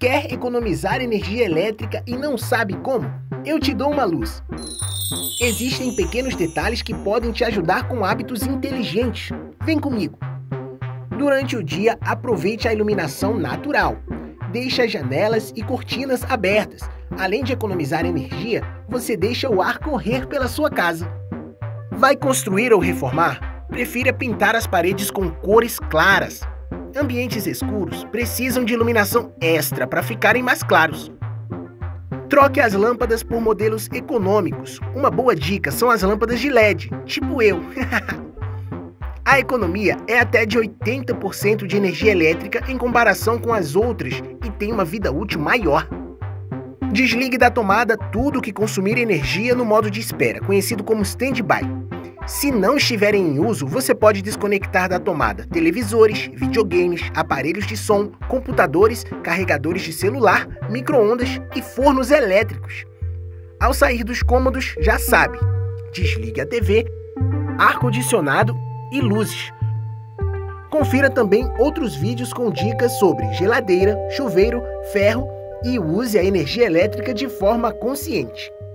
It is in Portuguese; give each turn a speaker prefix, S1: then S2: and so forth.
S1: Quer economizar energia elétrica e não sabe como? Eu te dou uma luz. Existem pequenos detalhes que podem te ajudar com hábitos inteligentes. Vem comigo. Durante o dia, aproveite a iluminação natural. Deixe as janelas e cortinas abertas. Além de economizar energia, você deixa o ar correr pela sua casa. Vai construir ou reformar? Prefira pintar as paredes com cores claras. Ambientes escuros precisam de iluminação extra para ficarem mais claros. Troque as lâmpadas por modelos econômicos. Uma boa dica são as lâmpadas de LED, tipo eu. A economia é até de 80% de energia elétrica em comparação com as outras e tem uma vida útil maior. Desligue da tomada tudo que consumir energia no modo de espera, conhecido como stand-by. Se não estiverem em uso, você pode desconectar da tomada televisores, videogames, aparelhos de som, computadores, carregadores de celular, micro-ondas e fornos elétricos. Ao sair dos cômodos, já sabe, desligue a TV, ar-condicionado e luzes. Confira também outros vídeos com dicas sobre geladeira, chuveiro, ferro e use a energia elétrica de forma consciente.